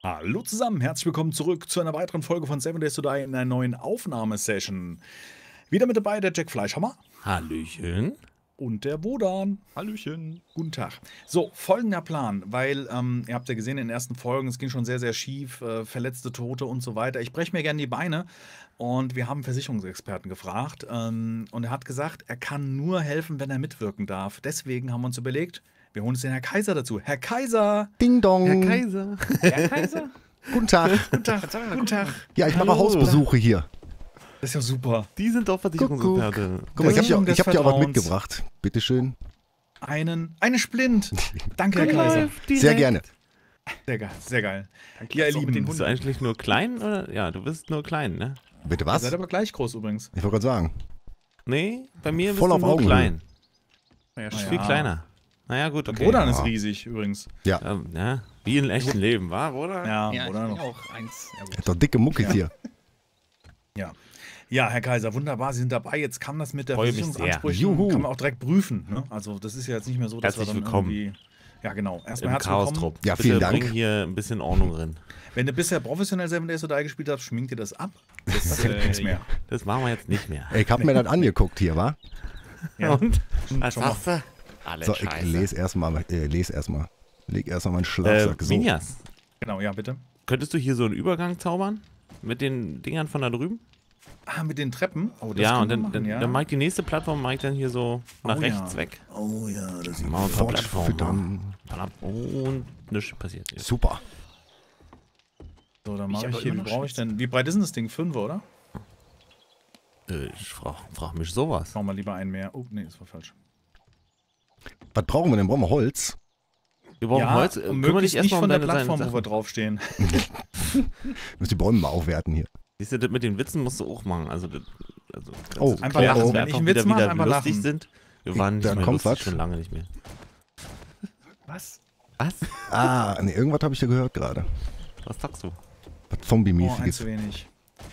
Hallo zusammen, herzlich willkommen zurück zu einer weiteren Folge von Seven Days to Die in einer neuen Aufnahmesession. Wieder mit dabei der Jack Fleischhammer Hallöchen. und der Wodan. Hallöchen. Guten Tag. So, folgender Plan, weil ihr habt ja gesehen in den ersten Folgen, es ging schon sehr, sehr schief, verletzte Tote und so weiter. Ich breche mir gerne die Beine und wir haben einen Versicherungsexperten gefragt und er hat gesagt, er kann nur helfen, wenn er mitwirken darf. Deswegen haben wir uns überlegt, wir holen uns den Herr Kaiser dazu. Herr Kaiser! Ding dong. Herr Kaiser. Herr Kaiser? Guten Tag. Guten Tag, guten Tag. Ja, ich mache Hallo. Hausbesuche hier. Das ist ja super. Die sind doch Versicherungsexperte. Guck mal, ich Versicherung habe des dir auch was Vertrauens. mitgebracht. Bitteschön. Eine Splint. Danke, Herr Kaiser. Sehr gerne. Sehr geil, sehr geil. Dann Ja, ihr klappt's auch mit Lieben, den Bist du Hunden. eigentlich nur klein oder? Ja, du bist nur klein, ne? Bitte Ihr was? seid aber gleich groß übrigens. Ich wollte gerade sagen. Nee, bei mir bist Voll du auf nur Augenhöhe. klein. Ja, Ah, Viel ja. kleiner. Naja, gut, okay. Wodan Ja. ist riesig übrigens. Ja, Ja, wie im echten Leben, war, oder? Ja, Ja, ich oder bin noch. auch eins. Ja, gut. hat doch dicke Muckis hier. Ja. Ja, Herr Kaiser, wunderbar, Sie sind dabei. Jetzt kann das mit der Freue mich sehr. Versicherungsansprüchen, Juhu. kann man auch direkt prüfen. Ne? Also das ist ja jetzt nicht mehr so, dass Herzlich wir dann willkommen. irgendwie... Ja, genau. Erstmal Im herzlich willkommen. Chaos-Trupp. Ja, Bitte vielen Dank. Bring hier ein bisschen Ordnung drin. Wenn du bisher professionell Seven Days to Die gespielt hast, schminkt dir das ab. Das hilft nichts mehr. Das machen wir jetzt nicht mehr. Ey, ich habe mir das angeguckt hier, wa? Ja. Und? Was Schon mal. sagst du? Alles So, ich scheiße. lese erstmal. Leg erstmal meinen Schlafsack. So. Minjas, Genau, ja, bitte. könntest du hier so einen Übergang zaubern? Mit den Dingern von da drüben? Ah, mit den Treppen. Oh, das Ja, können und wir dann, machen, dann, ja. dann mag die nächste Plattform mag dann hier so nach Oh, rechts ja. weg. Oh ja, das sieht Machen wir Fort eine Plattform. füttern. Und nichts passiert. Super. so. Dann mache aber ich hier, wie immer noch brauche ich denn? Wie breit ist denn das Ding? 5, oder? Ich frag mich sowas. Machen wir lieber einen mehr. Oh, nee, das war falsch. Was brauchen wir denn? Brauchen wir Holz? Wir brauchen Holz. und Kümmere möglichst dich nicht erstmal von um der deine Plattform, wo wir Sachen. draufstehen. Wir müssen die Bäume mal aufwerten hier. Siehst du, das mit den Witzen musst du auch machen. Also Oh, kannst du einfach klären, lachen. dass wir Wenn ich einfach einen Witz wieder mache, einfach lustig lachen. sind. Wir waren nicht Da mehr kommt lustig, was. schon lange nicht mehr. Was? Was? Ah, nee, irgendwas habe ich da gehört gerade. Was sagst du? Was Oh, eins Zombie-mäßiges. zu wenig.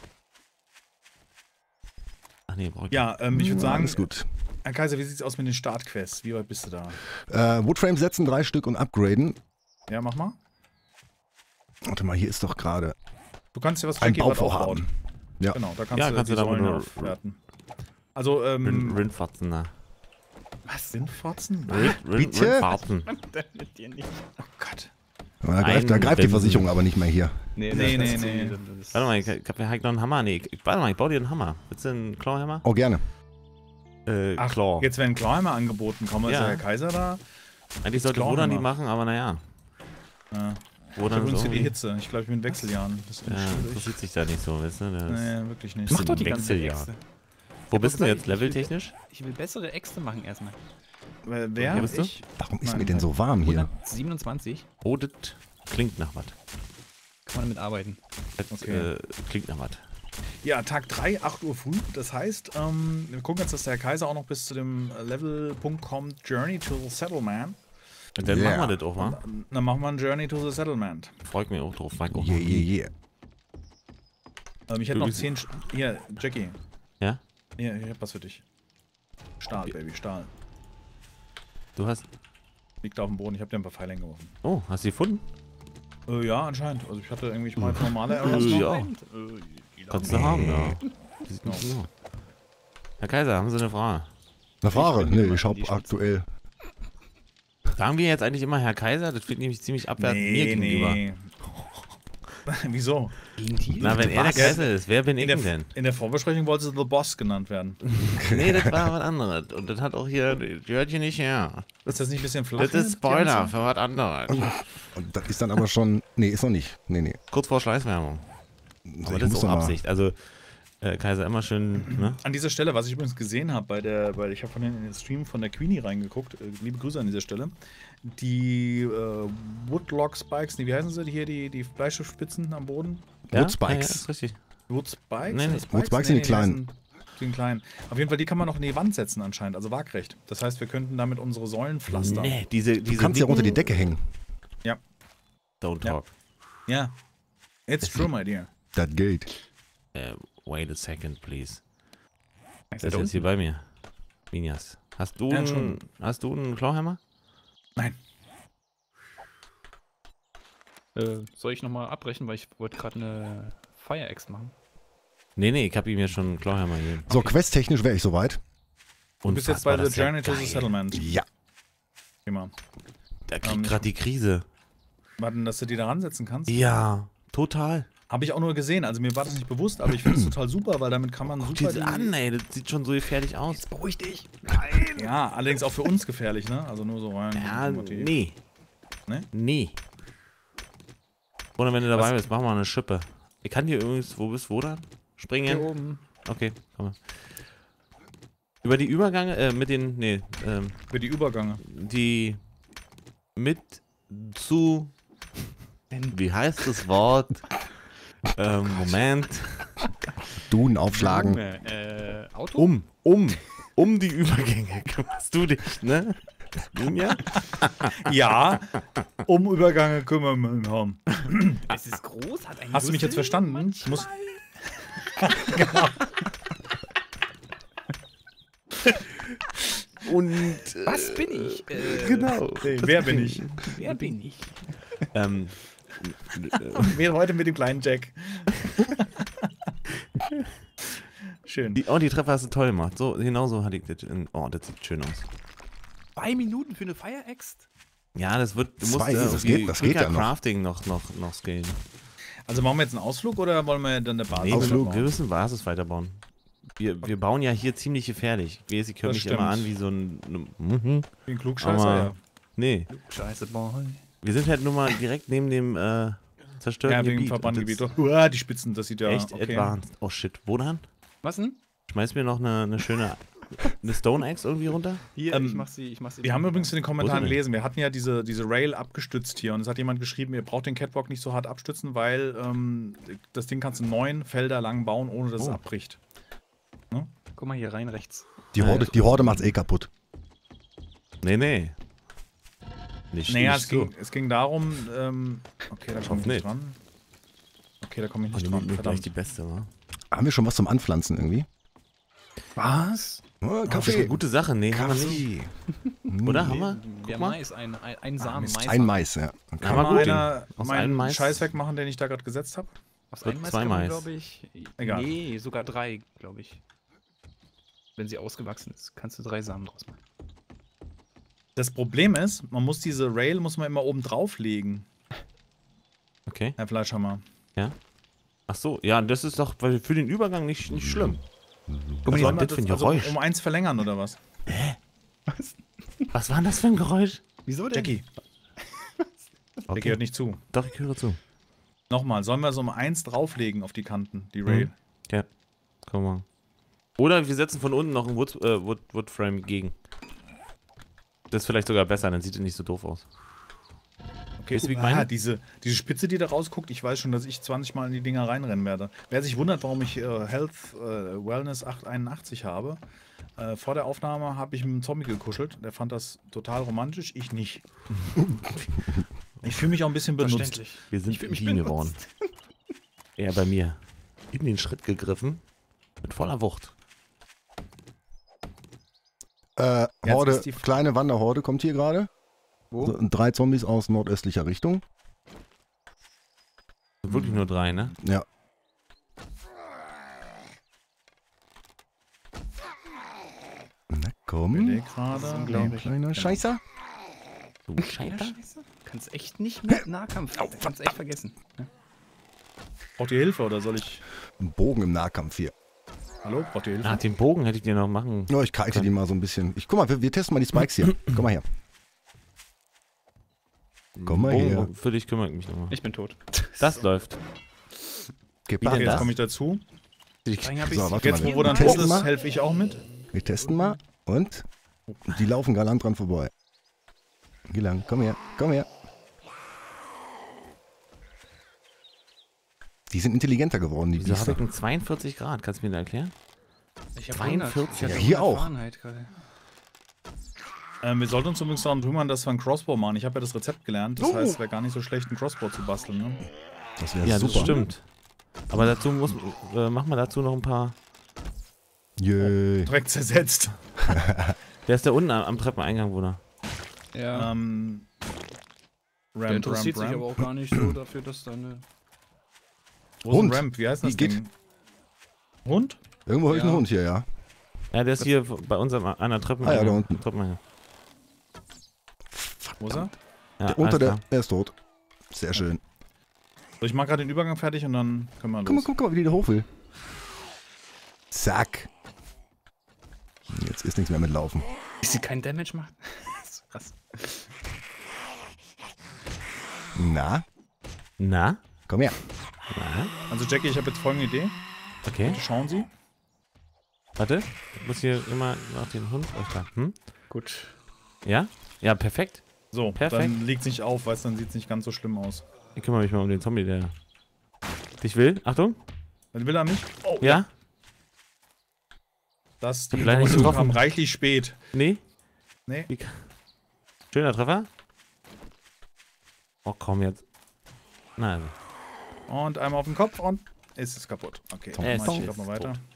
Ach nee, brauch ich Ja, ich würde sagen, Alles gut. Herr Kaiser, wie sieht's aus mit den Startquests? Wie weit bist du da? Woodframes setzen 3 Stück und upgraden. Ja, mach mal. Warte mal, hier ist doch gerade Du kannst ja was ein Jackie was Bauvorhaben. Ja. Genau, da kannst Ja, du kannst die du da Säulen nur- aufwerten. Also, Rindfatzen da. was sind Fotzen? Bitte? Rindfatzen. Dann mit dir nicht. Oh Gott. Da greift die Einbremsen. Versicherung aber nicht mehr hier. Nee. Warte mal, ich hab noch einen Hammer. Nee, warte mal, ich baue dir einen Hammer. Willst du einen Clawhammer? Oh, gerne. Ach, Claw. jetzt werden Clawhammer angeboten. Kommen wir Ja. der Herr Kaiser da? Eigentlich sollte Clawhammer. Wodan die machen, aber naja. Ja. Ich Wodan habe übrigens ist hier die irgendwie... Hitze. Ich glaube, ich bin in Wechseljahren. Das ist Ja, schwierig. interessiert sich da nicht so, weißt du? Das Nee, wirklich nicht. Mach Mach doch die ein ganze Wechseljahr. Äxte. Wo bist du gesagt, jetzt, leveltechnisch? Ich will bessere Äxte machen erstmal. Wer? Hier bist du? Ich? Warum ist Nein, mir denn so warm hier? 127 Oh, das klingt nach was. kann man damit arbeiten. Das Okay. klingt nach was. Ja, Tag 3, 8 Uhr früh. Das heißt, wir gucken jetzt, dass der Herr Kaiser auch noch bis zu dem Levelpunkt kommt. Journey to the Settlement. Und dann Yeah. machen wir das auch, wa? Dann machen wir ein Journey to the Settlement. Freue ich mich auch drauf. Frag auch Yeah, noch. yeah, yeah. Ich hätte noch 10... Hier, Jackie. Ja? Hier, ich hab was für dich. Stahl, Baby, Stahl. Du hast... Liegt auf dem Boden. Ich habe dir ein paar Pfeile hingeworfen. Oh, hast du die gefunden? Ja, anscheinend. Also ich hatte irgendwie mal normale Arrows noch. Ja. Kannst du haben, ja. Die sieht nicht so. Herr Kaiser, haben Sie eine Frage? Eine Frage? bin Nee, immer ich in hab die Spitze. aktuell. Sagen wir jetzt eigentlich immer Herr Kaiser? Das wird nämlich ziemlich abwertend mir gegenüber. Wieso? Na, wenn er der Was? Kaiser ist, wer bin ich denn? In der Vorbesprechung wollte sie The Boss genannt werden. Nee, das war was anderes. Und das hat auch hier, das gehört hier nicht her. Ist das nicht ein bisschen flach? Das ist Spoiler für was anderes. Und das ist dann aber schon. Nee, ist noch nicht. Nee. Kurz vor Schleißwerbung. Also Aber ich das muss ist auch noch mal- Absicht. Also, Kaiser immer schön, ne? An dieser Stelle, was ich übrigens gesehen habe, weil ich habe von in den Stream von der Queenie reingeguckt, liebe Grüße an dieser Stelle, die Woodlock Spikes, nee, wie heißen sie hier, die Bleistiftspitzen am Boden? Wood Ja, Spikes. ist richtig. Wood Spikes? Nee, nee. Spikes? Wood Spikes sind die kleinen. Die kleinen. Auf jeden Fall, die kann man noch in die Wand setzen anscheinend, also waagrecht. Das heißt, wir könnten damit unsere Säulen pflastern. Nee, diese Du kannst ja unter die Decke hängen. Don't Ja. talk. Ja. It's true, my dear. Das geht. Wait a second, please. Ist Wer ist jetzt hier bei mir? Minjas. Hast du Ja, einen, schon. hast du einen Clawhammer? Nein. Soll ich nochmal abbrechen, weil ich wollte gerade eine Fire Axe machen? Nee, ich habe ihm ja schon einen Clawhammer gegeben. So, questtechnisch wäre ich soweit. Du bist jetzt bei Unfassbar, The das ist ja Journey to the geil. Settlement. Ja. Immer. Da kriegt gerade die Krise. Warten, dass du die da ransetzen kannst. Ja, total. Habe ich auch nur gesehen, also mir war das nicht bewusst, aber ich finde es total super, weil damit kann man Guck super dir das an, ey. Das sieht schon so gefährlich aus. Beruhig dich. Ja, allerdings auch für uns gefährlich, ne? Also nur so rein. Ja, informativ. nee. Ne? Nee. Oder wenn du dabei bist, mach mal eine Schippe. Ich kann hier übrigens, wo dann? Springen? Hier oben. Okay, komm mal. Über die Übergänge, mit den, Für die Übergänge. die mit zu, wie heißt das Wort? Moment. Duden aufschlagen. Junge, Auto? Um die Übergänge kümmerst du dich, ne? Ja? Ja, um Übergänge kümmern wir uns haben. Es ist groß, hat einen Hast du mich jetzt Rüssel verstanden? manchmal. Muss, Und, Was bin ich? genau. nee, wer bin ich? Wer bin ich? Wir heute mit dem kleinen Jack. Schön. Die Treppe hast du toll gemacht. So, genau so hatte ich das. Oh, das sieht schön aus. 2 Minuten für eine Fire Axe? Ja, das wird. Du musst Zwei, das geht Quicker ja noch. Crafting noch skillen. Also machen wir jetzt einen Ausflug oder wollen wir dann eine Basis Nee, Ausflug. wir müssen Basis weiterbauen. Wir bauen ja hier ziemlich gefährlich. Ich weiß, ich höre Das mich stimmt. immer an wie so ein. Wie ein Klugscheißer, Aber- ja. Nee, Scheiße, Boy. wir sind halt nur mal direkt neben dem zerstörten Ja, wegen Gebiet. Verbandgebiet. Und Uah, die Spitzen, das sieht ja das ist echt okay. advanced. Oh shit, wo dann? Was denn? Schmeiß mir noch eine schöne eine Stone Axe irgendwie runter? Hier, Ähm, ich mach sie. Wir haben übrigens in den Kommentaren Wo ist er denn? gelesen, wir hatten ja diese Rail abgestützt hier und es hat jemand geschrieben, ihr braucht den Catwalk nicht so hart abstützen, weil das Ding kannst du 9 Felder lang bauen, ohne dass es Oh. abbricht. Guck mal hier rein rechts. Die Horde macht's eh kaputt. Nee. Nicht, Naja, nicht so. es ging darum, okay, da komme ich hoffe nicht nicht. dran. Okay, da komme ich Oh, nicht die dran, nimmt mir gleich die verdammt. beste, wa? Haben wir schon was zum Anpflanzen irgendwie? Was? Oh, Das ist eine gute Sache. Nee, haben wir nicht. Oder? Haben wir? Der Guck mal. Mais, ein Samen. Mist. Mais. Ein Mais, ja. Okay. Kann Aber mal gut, einer aus einem meinen Mais- Scheiß wegmachen, den ich da gerade gesetzt habe? Aus Wird einem Mais zwei kann man, Mais. glaube ich. Egal. Nee, sogar 3, glaube ich. Wenn sie ausgewachsen ist, kannst du 3 Samen draus machen. Das Problem ist, man muss diese Rail muss man immer oben drauf legen, Okay. Herr Fleischhammer. Ach so, ja, das ist doch für den Übergang nicht schlimm. Guck Was war denn das für ein Geräusch? um 1 verlängern oder was? Was war denn das für ein Geräusch? Wieso denn? Jackie, der Okay. gehört nicht zu. Doch, ich höre zu. Nochmal, sollen wir so um 1 drauflegen auf die Kanten, die Rail? Ja, komm mal. Oder wir setzen von unten noch ein Woodframe gegen. Das ist vielleicht sogar besser, dann sieht es nicht so doof aus. Okay, Weißt du, wie ich meine? diese Spitze, die da rausguckt, ich weiß schon, dass ich 20 Mal in die Dinger reinrennen werde. Wer sich wundert, warum ich Health Wellness 881 habe, vor der Aufnahme habe ich mit einem Zombie gekuschelt. Der fand das total romantisch, ich nicht. Ich fühle mich auch ein bisschen benutzt. Verständlich. Wir sind Ich fühl mich intim geworden. Er bei mir. In den Schritt gegriffen. Mit voller Wucht. Horde, ist die- kleine Wanderhorde kommt hier gerade. Wo? So, 3 Zombies aus nordöstlicher Richtung. Wirklich nur 3, ne? Ja. Na komm. Überleg gerade. unglaublich. Kleiner Scheißer. Du Ja, Scheiter. scheiße. Kannst echt nicht mit Nahkampf. Kannst echt vergessen. Ja. Braucht ihr Hilfe oder soll ich. Ein Bogen im Nahkampf hier. Hallo, braucht ihr Hilfe? Ah, den Bogen hätte ich dir noch machen. Ja, ich kite die mal so ein bisschen. Guck mal, wir testen mal die Spikes hier. Komm mal her. Komm mal Bogen, her. Für dich kümmere ich mich nochmal. Ich bin tot. Das läuft. Gib Wie mal. denn Jetzt das? komme ich dazu. Deswegen hab So, ich's- warte Jetzt, mal. wo dann Testen tot ist, mal. helfe ich auch mit. Wir testen mal. Und? Die laufen galant dran vorbei. Geh lang. Komm her. Komm her. Die sind intelligenter geworden, die Wieso habe Biester. ich einen 42 Grad? Kannst du mir das erklären? Ich hab 42. 100. Ich Ja, hab hier 100 auch. Fahrenheit gerade. Wir sollten uns übrigens darum kümmern, dass wir einen Crossbow machen. Ich habe ja das Rezept gelernt. Das heißt, es wäre gar nicht so schlecht, einen Crossbow zu basteln. Ne? Das wäre Ja, super. das stimmt. Aber dazu machen wir dazu noch ein paar. Yay. Direkt zersetzt. Der ist da unten am Treppeneingang, Bruder. Ja. Der interessiert sich aber auch gar nicht so dafür, dass deine... Wo ist ein Hund. Ramp? Wie heißt das Wie geht? Ding? Hund? Irgendwo habe ich Ja. einen Hund hier, ja. Ja, der ist hier bei uns an einer Treppe. Ah ja, da unten. Treppenhaus. Wo ist er? Ja, Unter alles der, klar. er ist tot. Sehr schön. So, ich mache gerade den Übergang fertig und dann können wir los. Guck mal, wie die da hoch will. Zack. Jetzt ist nichts mehr mit Laufen. Dass sie keinen Damage macht? Das ist krass. Na, Na? komm her. Na? Also Jackie, ich habe jetzt folgende Idee. Okay. Bitte schauen Sie. Warte. Ich muss hier immer noch den Hund. Oh, da. Hm? Gut. Ja? Ja, perfekt. So, Perfekt. dann liegt es nicht auf, weißt du, dann sieht es nicht ganz so schlimm aus. Ich kümmere mich mal um den Zombie, der dich will. Achtung. Dann will er mich. Oh, Ja? das die hab leider nicht Information getroffen. kam reichlich spät. Nee? Nee. Schöner Treffer. Oh, komm jetzt. Nein. Und einmal auf den Kopf und ist es kaputt. Okay, Es mach ich ist doch mal weiter. tot.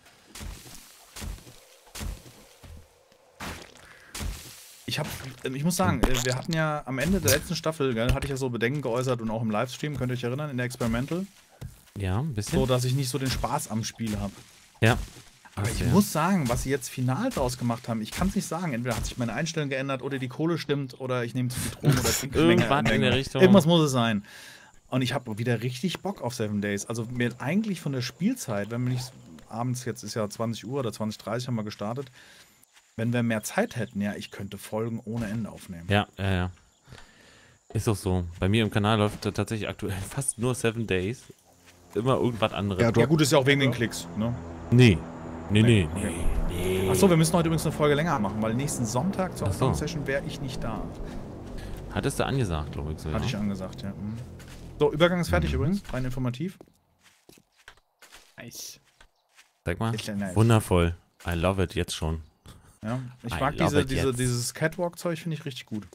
Ich muss sagen, wir hatten ja am Ende der letzten Staffel, gell, hatte ich ja so Bedenken geäußert und auch im Livestream, könnt ihr euch erinnern, in der Experimental, Ja, ein bisschen. so dass ich nicht so den Spaß am Spiel habe. Ja. Aber ich muss sagen, was sie jetzt final draus gemacht haben, ich kann es nicht sagen. Entweder hat sich meine Einstellung geändert oder die Kohle stimmt oder ich nehme zu viel Drogen oder trinke Irgendwas in der Richtung. Irgendwas muss es sein. Und ich habe wieder richtig Bock auf 7 Days. Also mir eigentlich von der Spielzeit, wenn wir nicht abends, jetzt ist ja 20 Uhr oder 20:30 haben wir gestartet, wenn wir mehr Zeit hätten, ja, ich könnte Folgen ohne Ende aufnehmen. Ja, ja, ja. Ist doch so. Bei mir im Kanal läuft tatsächlich aktuell fast nur 7 Days. Immer irgendwas anderes. Ja, Ja gut, ist ja auch wegen den Klicks, ne? Nee. Nee, Nee, nee, nee. Achso, wir müssen heute übrigens eine Folge länger machen, weil nächsten Sonntag zur Ach so. Aufnahmesession wäre ich nicht da. Hattest du angesagt, glaube ich. So, Hatte ich ja. angesagt, ja. Mhm. So, Übergang ist fertig übrigens, rein informativ. Nice. Sag mal. Ist ja nice. Wundervoll. I love it jetzt schon. Ja, ich I mag love it jetzt. dieses Catwalk-Zeug, finde ich richtig gut.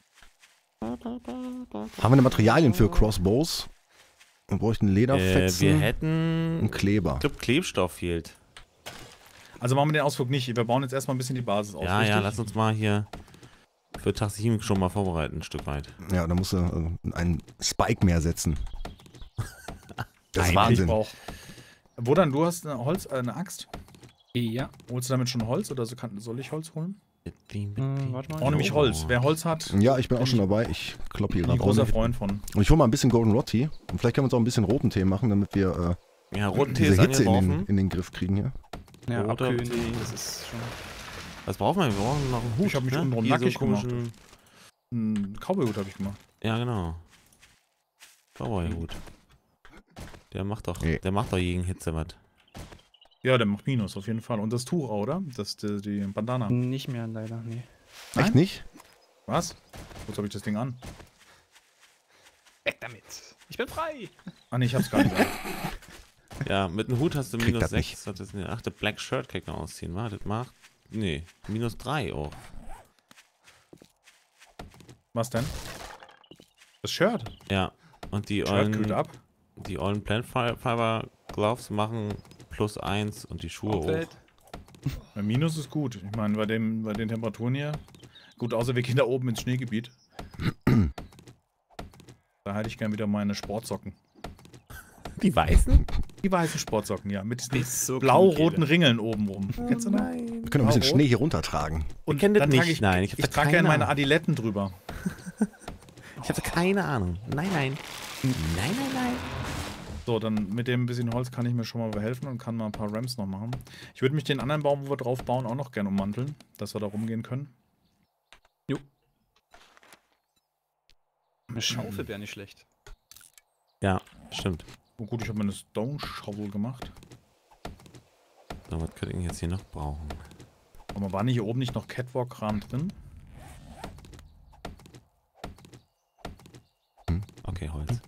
Haben wir eine Materialien für Crossbows? Wir bräuchten Lederfetzen Wir hätten. und Kleber. Ich glaube, Klebstoff fehlt. Also machen wir den Ausflug nicht. Wir bauen jetzt erstmal ein bisschen die Basis auf. Ja, richtig? ja, lass uns mal hier für Tag 7 schon mal vorbereiten, ein Stück weit. Ja, da musst du einen Spike mehr setzen. Das ist Ich Wahnsinn. brauch. Wo dann? Du hast eine Axt? Ja. Holst du damit schon Holz oder soll ich Holz holen? Warte mal. Oh, nämlich Holz. Wer Holz hat, Ja, ich bin auch schon dabei. Ich kloppe hier bin ich gerade großer rum. Freund von. Und ich hole mal ein bisschen Golden Rod Tea. Und vielleicht können wir uns auch ein bisschen roten Tee machen, damit wir Ja, roten Tee diese ist Hitze angeworfen. in den Griff kriegen hier. Ja, Roter abkühlen, Tee. das ist schon... Was brauchen wir? Wir brauchen noch einen Hut. Ich hab mich ne? untenrum Hier so nackig gemacht. komischen- Einen Cowboy-Hut habe ich gemacht. Ja, genau. Cowboy-Hut. Der macht doch gegen Hitze was. Ja, der macht Minus auf jeden Fall. Und das Tuch, auch, oder? Die Bandana. Nicht mehr, leider, nee. Nein? Echt nicht? Was? Wozu habe ich das Ding an? Weg damit! Ich bin frei! Ah, nee, ich hab's gar nicht an. Ja, mit einem Hut hast du Kriegt minus das nicht. 6. Das ist eine, ach, der Black Shirt kann ich noch ausziehen. Warte, macht. Nee, minus 3 auch. Was denn? Das Shirt? Ja. Und die Shirt kühlt ab. ollen Plant Fiber Gloves machen plus 1 und die Schuhe auch. Aufwelt. Ja, Minus ist gut. Ich meine, bei den Temperaturen hier. Gut, außer wir gehen da oben ins Schneegebiet. Da hätte ich gern wieder meine Sportsocken. Die weißen? Die weißen Sportsocken, ja. Mit diesen Ist so blau-roten Ringeln obenrum. Kennst du noch? Wir können auch ein bisschen Blau-rot. Schnee hier runtertragen. Und kenn das dann trage nicht. ich, Nein, ich hab ich da trage keine gerne meine Ahnung. Adiletten drüber. Ich hatte keine Ahnung. Nein, nein. Nein, nein, nein. So, dann mit dem bisschen Holz kann ich mir schon mal behelfen und kann mal ein paar Ramps noch machen. Ich würde mich den anderen Baum, wo wir drauf bauen, auch noch gerne ummanteln, dass wir da rumgehen können. Eine Schaufel wäre nicht schlecht. Ja, stimmt. Oh gut, ich habe mir eine Stone Shovel gemacht. So, was könnte ich jetzt hier noch brauchen? Aber war nicht hier oben nicht noch Catwalk-Kram drin? Okay, Holz.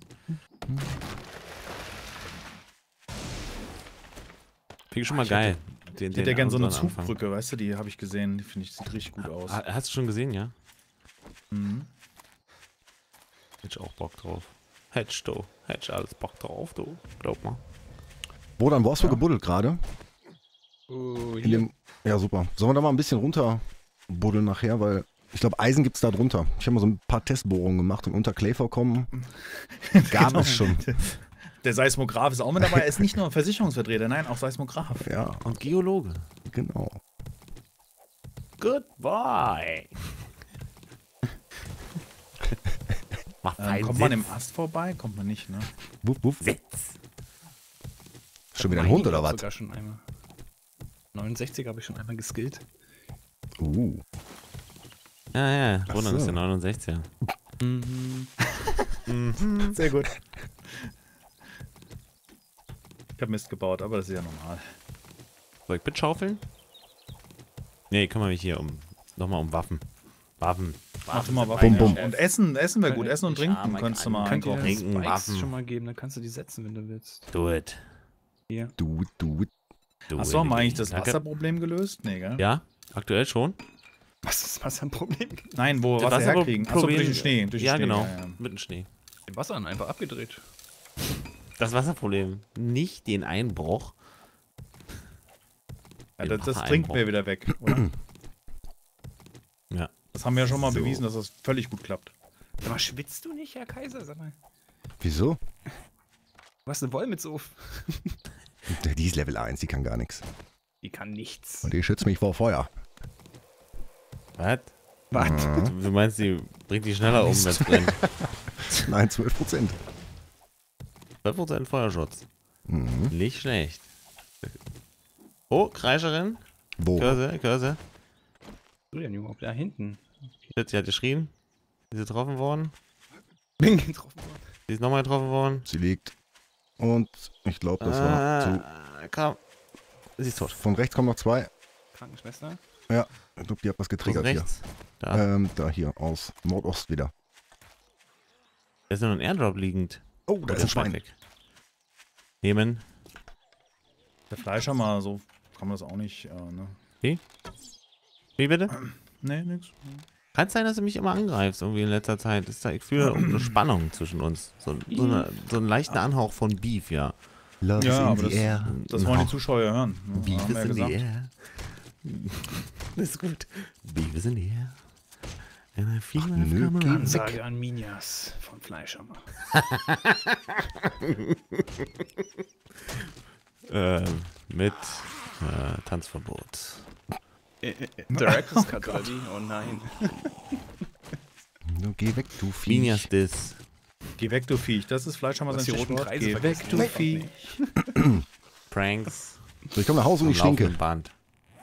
Finde ich schon mal geil. Ich hätte ja gerne so eine unseren Anfang. Zugbrücke, weißt du, die habe ich gesehen. Die finde ich, sieht richtig gut aus. Hast du schon gesehen, ja? Mhm. Hätte ich auch Bock drauf. Hättest du. Hättest du alles Bock drauf, du. Glaub mal. Wo dann, wo hast du Ja. gebuddelt gerade? Oh, In dem. Ja, super. Sollen wir da mal ein bisschen runter buddeln nachher, weil Ich glaube, Eisen gibt es da drunter. Ich habe mal so ein paar Testbohrungen gemacht und unter Klayvorkommen gab es schon. Der Seismograph ist auch mit dabei. Er ist nicht nur Versicherungsvertreter, nein, auch Seismograph. Ja, Und Geologe. genau. Goodbye. Mach fein Kommt man Sitz. im Ast vorbei? Kommt man nicht, ne? Wupp, wupp. Sitz. Schon wieder ein Hund oder was? Sogar schon einmal. 69 habe ich schon einmal geskillt. Ja, Ach Roland ist so. der 69er. Sehr gut. Ich habe Mist gebaut, aber das ist ja normal. Soll ich mitschaufeln? Nee, kümmere mich hier nochmal um Waffen. Waffen. Mach du mal sind Waffen. Bum, bum. Ja. Und Essen wäre gut. Essen und Ich Trinken armer könntest du Kleiner. mal Könnt ihr einkaufen. Trinken, Spikes Waffen. schon mal geben, dann kannst du die setzen, wenn du willst. Do it. Hier. Du. Achso, haben wir eigentlich das Danke. Wasserproblem gelöst? Nee, gell? Ja, aktuell schon. Was ist was ein Problem? Nein, wo Das Wasser herkriegen. Achso, durch den Schnee. Durch den Ja, Schnee. genau. Ja. Mit dem Schnee. Den Wasser einfach abgedreht. Das Wasserproblem. Nicht den Einbruch. Ja, Den das Wassereinbruch. trinken wir wieder weg, oder? Ja. Das haben wir ja schon mal So. bewiesen, dass das völlig gut klappt. Sag mal, schwitzt du nicht, Herr Kaiser? Sag mal. Wieso? Du hast eine Wollmütze auf. Die ist Level 1, die kann gar nichts. Die kann nichts. Und die schützt mich vor Feuer. Was? Was? Du meinst, die bringt die schneller um, wenn es brennt. Nein, 12%. 12% Feuerschutz. Mhm. Nicht schlecht. Oh, Kreischerin. Wo? Körse. Du denn überhaupt da hinten? Sie hat geschrien. Sie ist getroffen worden. Bin getroffen worden. Sie ist nochmal getroffen worden. Sie liegt. Und ich glaube, das war zu. Komm. Sie ist tot. Von rechts kommen noch zwei. Krankenschwester. Ja, ich glaube, die hat was Von getriggert hier. rechts. Da. Da hier, aus Nordost wieder. Da ist noch ein Airdrop liegend. Oh, da ist ein Schwein. Weg. Nehmen. Der Fleischer mal so kann man das auch nicht, ne? Wie bitte? Nee, nix. Kann es sein, dass du mich immer angreifst irgendwie in letzter Zeit? Ich fühle eine Spannung zwischen uns. So einen leichten Anhauch von Beef, ja. Love Ja, is aber in the air. Das wollen die Zuschauer hören. Ne? Beef Haben is wir ja in the gesagt. air. Das ist gut. Beef is in the air. And I feel I've nö, come geh around. Ansage an Minjas von Fleischhammer. Mit Tanzverbot. Director's Cut oder wie? Oh nein. Nur geh weg, du Viech. Minias Dis. Geh weg, du Viech. Das ist Fleischhammer Du sein hast die roten Stichwort. Kreise Geh weg, vergessen. du Weg. Viech. Pranks. So, ich komme nach Hause und am ich stinke. laufenden Band.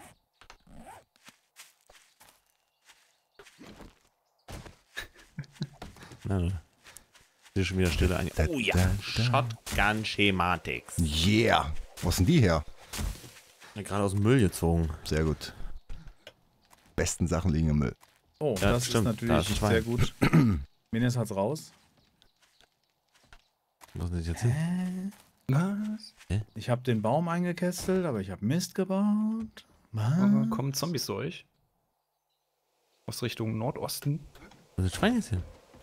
Na, du. Ist schon wieder Stille ein. Oh ja, Shotgun-Schematics. Yeah. Wo sind die her? Gerade aus dem Müll gezogen. Sehr gut. Besten Sachen liegen im Müll. Oh, Ja, das stimmt. ist Da natürlich ist ein Schwein. sehr gut. Minias hat's raus. Was ist jetzt hin? Was? Ich habe den Baum eingekästelt, aber ich habe Mist gebaut. Was? Kommen Zombies zu euch? Aus Richtung Nordosten? Wo ist das Schwein jetzt hin?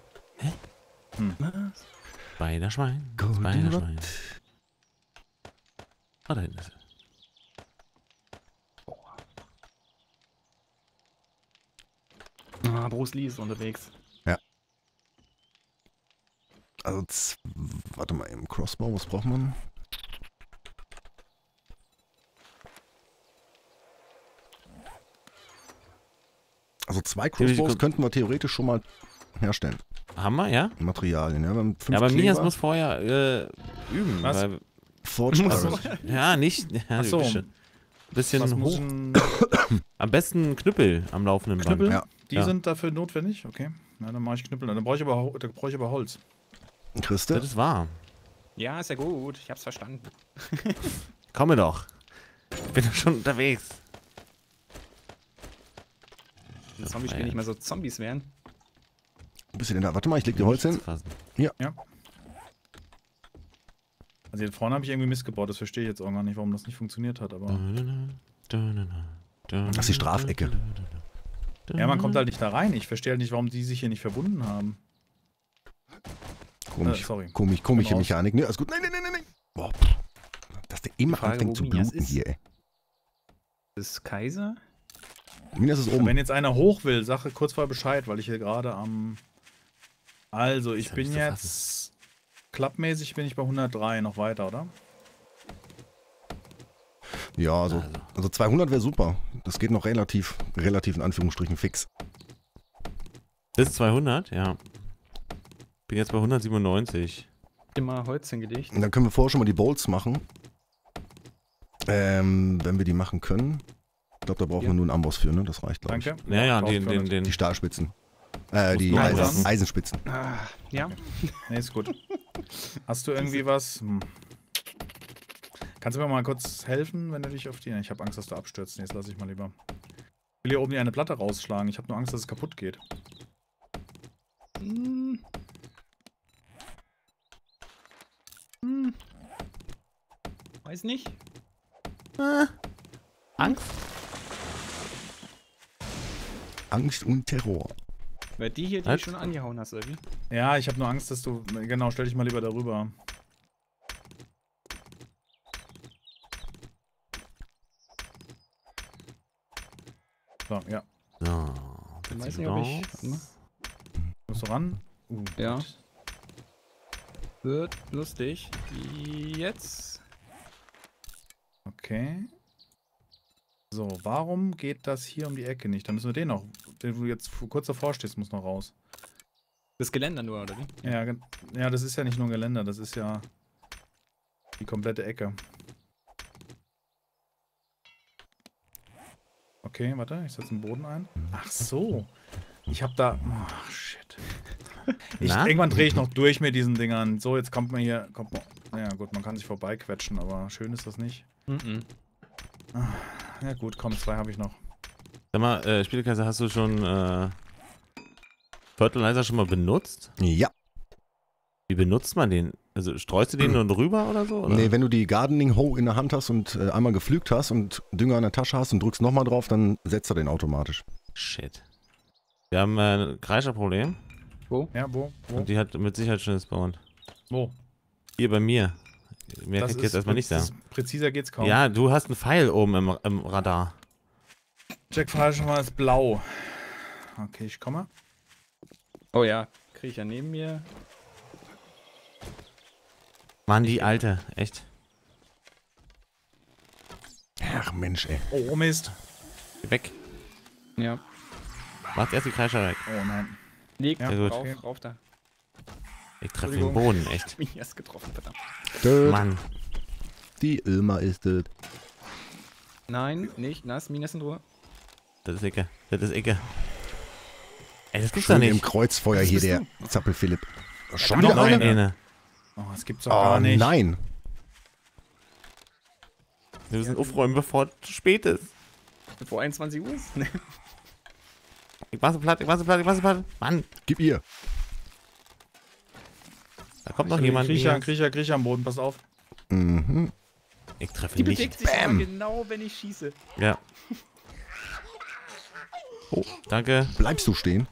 Was? Spider-Schwein. Golden Spider-Schwein. Ah, da hinten ist er. Ah, Bruce Lee ist unterwegs. Also, warte mal, im Crossbow, was braucht man? Also 2 Crossbows könnten wir theoretisch schon mal herstellen. Haben wir, ja? Materialien, ja. Wir haben 5 Ja, aber Mias Kleber. muss vorher üben. Was? Weil, Forged Muss Iron. ja, nicht. Ja, Ach so. Bisschen Was muss hoch. ein Am besten Knüppel am laufenden Knüppel? Band. Ja. Die Ja. sind dafür notwendig? Okay. Na, dann mache ich Knüppel. Dann brauche ich aber Holz. Christe? Das ist wahr. Ja, ist ja gut. Ich hab's verstanden. Komme doch. Ich bin doch schon unterwegs. Die Zombies spielen nicht mehr so Zombies werden. Ein bisschen da. Warte mal, ich leg dir Holz hin. Fassen. Also hier vorne habe ich irgendwie Mist gebaut. Das verstehe ich jetzt auch gar nicht, warum das nicht funktioniert hat. Aber Das ist die Strafecke. ja, man kommt halt nicht da rein. Ich verstehe halt nicht, warum die sich hier nicht verbunden haben. Sorry. Komische raus. Mechanik. Ne, alles gut. Nein. Boah, pff. Dass der immer Frage, anfängt wo zu Minias bluten ist. hier, ey. Das ist Kaiser? Minas ist oben. Wenn jetzt einer hoch will, sage kurz vorher Bescheid, weil ich hier gerade am... Also, ich hab bin ich zu jetzt... Klappmäßig bin ich bei 103, noch weiter, oder? Ja, also 200 wäre super. Das geht noch relativ in Anführungsstrichen fix. Bis 200, ja. Bin jetzt bei 197. Immer Holz hingelegt. Und dann können wir vorher schon mal die Bolts machen. Wenn wir die machen können. Ich glaube, da brauchen wir nur einen Amboss für, ne? Das reicht, glaube ich. Danke. Ja, braucht für den. Die Stahlspitzen. Musst Die du einlassen. Eisenspitzen. Ah, ja. Nee, ist gut. Hast du irgendwie was? Kannst du mir mal kurz helfen, wenn du dich auf die... Ich habe Angst, dass du abstürzt. Nee, das lasse ich mal lieber. Ich will hier oben die eine Platte rausschlagen. Ich habe nur Angst, dass es kaputt geht. Weiß nicht. Angst? Angst und Terror. Weil die hier, die Was? schon angehauen hast, oder wie? Ja, ich habe nur Angst, dass du... Genau, stell dich mal lieber darüber. So, ja. So. Ich weiß nicht, ob ich... Warte mal. Musst du ran? Ja. Wird lustig. Jetzt. Okay. So, warum geht das hier um die Ecke nicht? Dann müssen wir den noch... Den du jetzt kurz davor stehst, muss noch raus. Das Geländer nur, oder wie? Ja, ja, das ist ja nicht nur ein Geländer, das ist ja die komplette Ecke. Okay, warte, ich setze den Boden ein. Ach so. Ich habe da... Ach, shit. Irgendwann drehe ich noch durch mit diesen Dingern. So, jetzt kommt man hier... Ja gut, man kann sich vorbeiquetschen, aber schön ist das nicht. Ja gut, komm, 2 habe ich noch. Sag mal, Spielekaiser, hast du schon Fertilizer schon mal benutzt? Ja. Wie benutzt man den? Also streust du den nur drüber oder so? Oder? Nee, wenn du die Gardening Hoe in der Hand hast und einmal gepflügt hast und Dünger in der Tasche hast und drückst nochmal drauf, dann setzt er den automatisch. Shit. Wir haben ein Kreischerproblem. Wo? Ja, wo? Und die hat mit Sicherheit schon gespawnt. Wo? Hier bei mir. Mehr Das kann ich jetzt erstmal nicht sagen. Präziser geht's kaum. Ja, du hast einen Pfeil oben im Radar. Jack falsch mal ist blau. Okay, ich komme. Oh ja, kriege ich ja neben mir. Mann, die Alte. Echt. Ach Mensch, ey. Oh, Mist. Geh weg. Ja. Macht erst die Kreischer weg. Oh nein. Liegt Ja, gut. rauf, rauf da. Ich treffe den Boden, echt. Mich erst getroffen, verdammt. Död. Mann. Die Ilma ist es. Nein, nicht. Nass, Minas in Ruhe. Das ist Ecke. Das ist Ecke. Ey, das gibt's Schön doch im nicht. Kreuzfeuer hier, der Zappel-Philipp. Schon noch wieder eine. eine? Oh, das gibt's doch Oh gar nicht. nein. Wir müssen aufräumen, bevor es zu spät ist. Vor 21 Uhr ist? Nee. Ich mach so platt, ich mach so platt, ich mach so platt. Mann, Gib ihr. da kommt noch jemand. Kriecher am Boden, pass auf. Mhm. Ich treffe Die nicht. bewegt sich aber genau, wenn ich schieße. Ja. Oh, danke. Bleibst du stehen?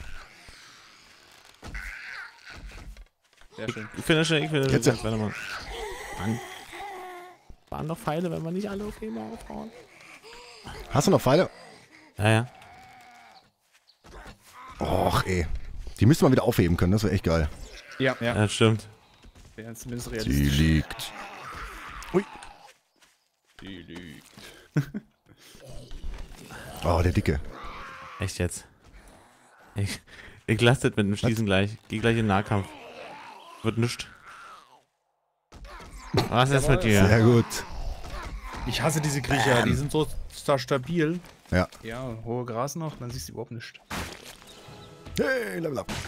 Sehr schön. Ich finische. Jetzt Jetzt Mann. Waren doch Pfeile, wenn wir nicht alle auf einmal aufhauen. Hast du noch Pfeile? Ja, ja. Och, ey. Die müsste man wieder aufheben können, das wäre echt geil. Ja, Ja, ja. das stimmt. Wäre zumindest Sie realistisch. liegt. Ui. Die liegt. Oh, der Dicke. Echt jetzt. Ich lasse das mit dem Schießen gleich. Geh gleich in den Nahkampf. Wird nichts. Was ist mit dir? Sehr gut. Ich hasse diese Kriecher, die sind so stabil. Ja. Ja, hohe Gras noch, dann siehst du überhaupt nichts. Hey, Level up.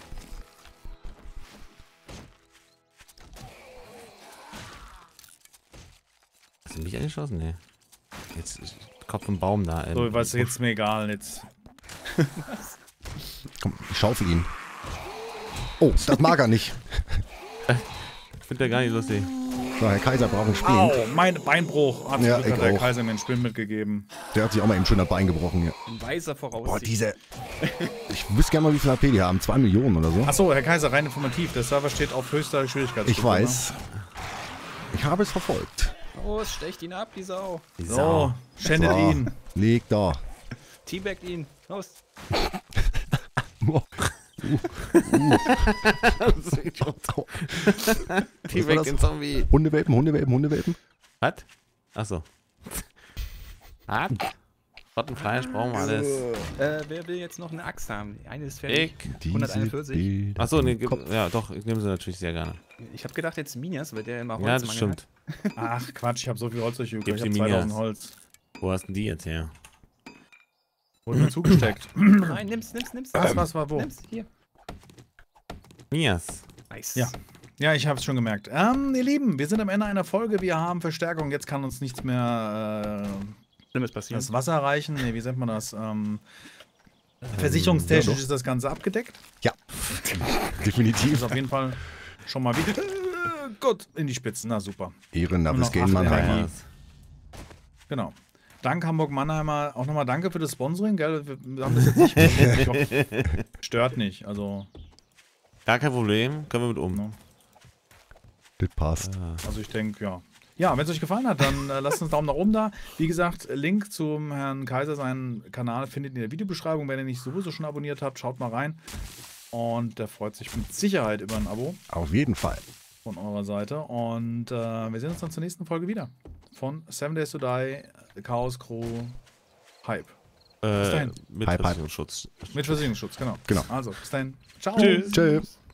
Hast du mich angeschossen? Nee. Jetzt ist Kopf im Baum da. So, was jetzt mir egal. Jetzt. Komm, ich schaufel ihn. Oh, das mag er nicht. Ich finde der gar nicht lustig. So, Herr Kaiser braucht einen Spind. Au, mein Beinbruch. Hat Ja, ja, ich der auch. Kaiser mir einen Spind mitgegeben. Der hat sich auch mal eben schön das Bein gebrochen hier. Ein weißer Voraussicht. Boah, diese... Ich wüsste gerne mal, wie viel HP die haben. 2 Millionen oder so. Achso, Herr Kaiser, rein informativ. Der Server steht auf höchster Schwierigkeitsstufe. Ich weiß. Ich habe es verfolgt. Oh, es stecht ihn ab, die Sau. Die Ne? So, Sau. schändet So, ihn. Leg da. Teabag ihn. Los. Oh, Die war weg das? den Zombie. Hundewelpen. Was? Achso. Was? Rottenfleisch brauchen wir alles. Wer will jetzt noch eine Axt haben? Eine ist fertig. Ich. 141. Achso, nee, Kopf. ja doch, ich nehme sie natürlich sehr gerne. Ich habe gedacht jetzt Minias, weil der immer Ja, das Holzmangel stimmt. Ach Quatsch, ich habe so viel Holz durch. Ich Gib habe die 2000 Minias. Holz. Wo hast denn die jetzt her? Wurde mir zugesteckt. hat. Nein, nimm's. Was war wo? Nimm's, hier. Mias. Nice. Ja. Ja, ich habe es schon gemerkt. Ihr Lieben, wir sind am Ende einer Folge. Wir haben Verstärkung. Jetzt kann uns nichts mehr Schlimmes passieren. das Wasser reichen. Nee, wie nennt man das? Versicherungstechnisch ja, doch. ist das Ganze abgedeckt. Ja, Das definitiv. ist auf jeden Fall schon mal wieder. Gott, in die Spitzen. Na super. Ehrennames Noch Game 8 Mannheimer. Energie. Genau. Dank Hamburg-Mannheimer. Auch nochmal danke für das Sponsoring, gell? Wir haben das jetzt nicht. Ich hoffe, stört nicht. Also, Gar kein Problem, können wir mit um. ne? Das passt. Also ich denke, ja. Ja, wenn es euch gefallen hat, dann lasst uns einen Daumen nach oben da. Wie gesagt, Link zum Herrn Kaiser, seinen Kanal, findet ihr in der Videobeschreibung. Wenn ihr nicht sowieso schon abonniert habt, schaut mal rein. Und der freut sich mit Sicherheit über ein Abo Auf jeden Fall. von eurer Seite. Und wir sehen uns dann zur nächsten Folge wieder. Von 7 Days to Die, Chaos Crew, Hype. dahin. Mit Hype, Hype. Versicherungsschutz. Mit Versicherungsschutz, genau. Genau. Also, bis dahin. Ciao. Tschüss. Tschö.